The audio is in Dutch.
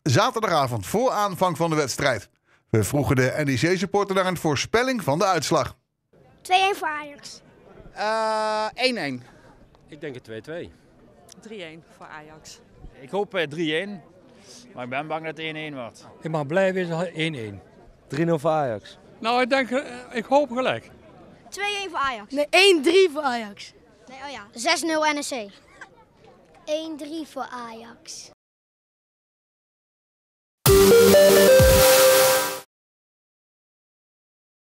zaterdagavond voor aanvang van de wedstrijd. We vroegen de NEC-supporter naar een voorspelling van de uitslag. 2-1 voor Ajax. 1-1. Ik denk het 2-2. 3-1 voor Ajax. Ik hoop 3-1, maar ik ben bang dat het 1-1 wordt. Ik mag blij wezen 1-1. 3-0 voor Ajax. Nou, ik hoop gelijk. 2-1 voor Ajax. Nee, 1-3 voor Ajax. Nee, oh ja. 6-0 NEC. 1-3 voor Ajax.